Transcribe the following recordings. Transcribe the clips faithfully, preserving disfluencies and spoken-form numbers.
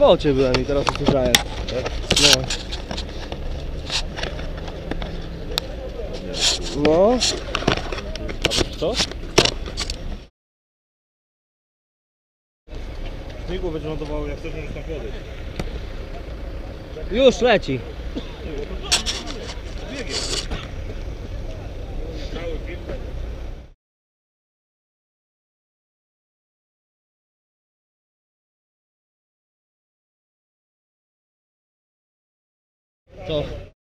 koło ciebie byłem i teraz usłyszałem. No. No. A wiesz co? Śmigło będzie lądowało, jak chcesz, możesz tam podejść. Już leci. To.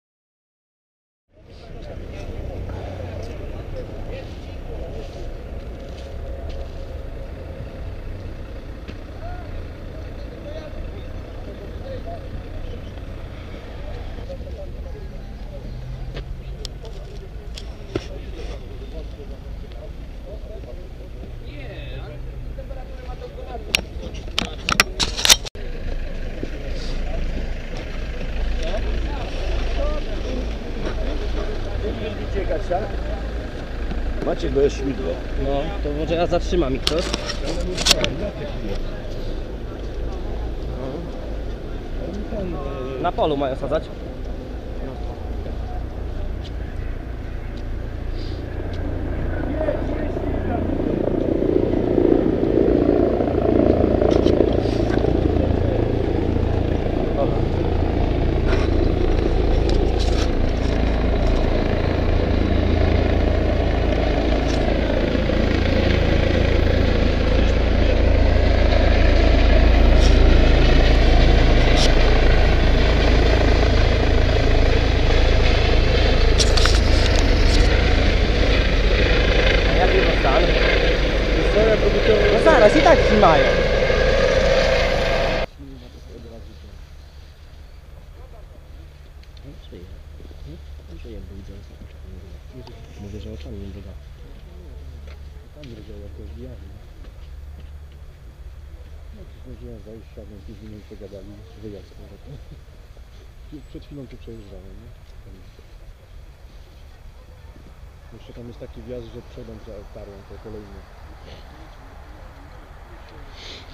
Macie go jest śmigło. No, to może ja zatrzymam ich ktoś. Na polu mają sadzać. No zaraz, i tak trzymają. Mówię, że oczami nie biega. Tam drgał jako zbijali. No to zdążyłem zajść, siadłem, pięć minut pogadali, wyjazd. Przed chwilą tu przejeżdżałem, nie? Jeszcze tam jest taki wjazd, że przodem tarłem, to kolejny.